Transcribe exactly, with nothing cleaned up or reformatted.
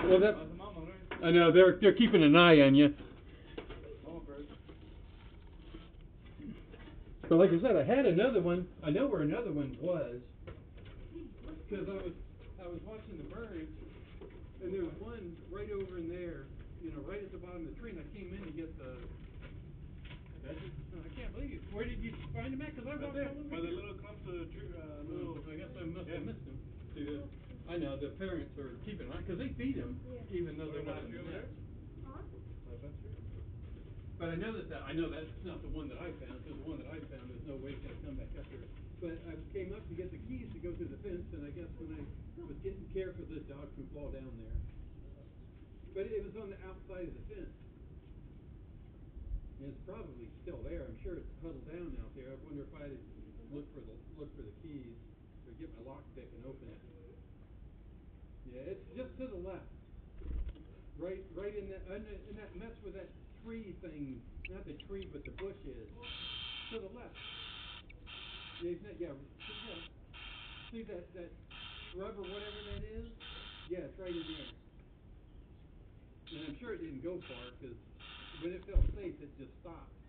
Well, that, I know, they're, they're keeping an eye on you. But like I said, I had another one. I know where another one was. Because I was, I was watching the birds, and there was one right over in there, you know, right at the bottom of the tree, and I came in to get the... I, just, I can't believe it. Where did you find him at? Because I walked all over by the little clumps of tree, uh, little... I guess I must yeah. have missed him. See, the, I know, the parents are keeping an eye, because they feed him, yeah. even though they're not in the nest. Huh? That's true. But I know that, that I know that's not the one that I found, because the one that I found, there's no way it's going to come back up here. But I came up to get the keys to go through the fence, and I guess when I was getting careful, this dog could fall down there. But it was on the outside of the fence. And it's probably still there. I'm sure it's huddled down out there. I wonder if I had look for the look for the keys, or get my lockpick and open it. Yeah, it's just to the left. Right, right in that, in that mess with that tree thing. Not the tree, but the bush is to the left. Yeah, isn't that, yeah, yeah. See that that shrub or whatever that is? Yeah, it's right in there. And I'm sure it didn't go far, because when it felt safe, it just stopped.